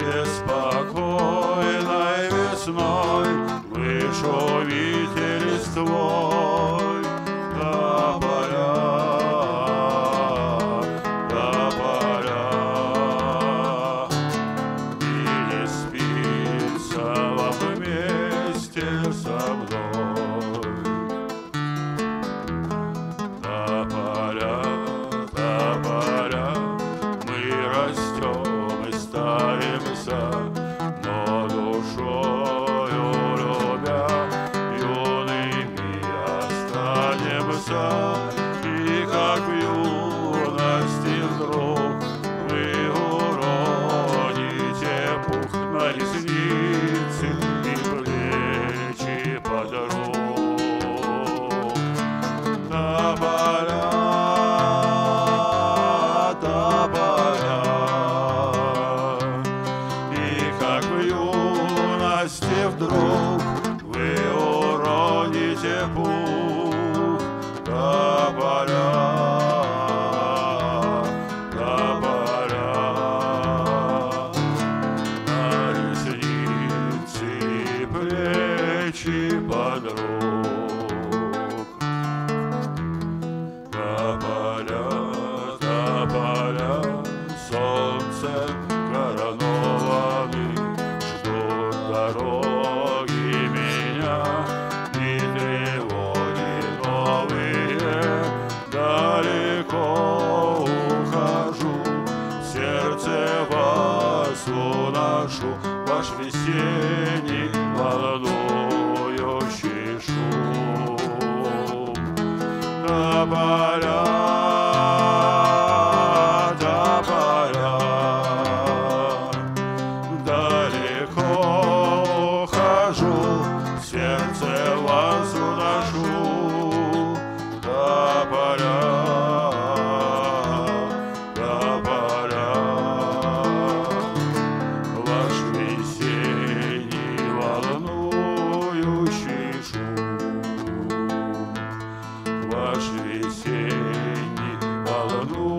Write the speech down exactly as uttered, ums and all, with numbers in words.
Беспокойной весной вышу ветер листвой до поля, до поля. И не спится вам вместе со мной. До поля, до поля мы растем и старимся, но душою любя юными останемся. И как в юности вдруг вы уроните пух на ресницы и плечи подруг. До поля, до поля, и как в юности вдруг вы уроните пух. До поля, до поля, на ресницы и плечи подруг. До поля, до поля, солнце коронованы ждут дороги меня, и тревоги новые. Далеко ухожу, в сердце вас уношу ваш весенний волнующий шум. До поля, до поля, далеко ухожу, в сердце вас уношу. До поля, до поля, ваш весенний волнующий шум, ваш весенний волнующий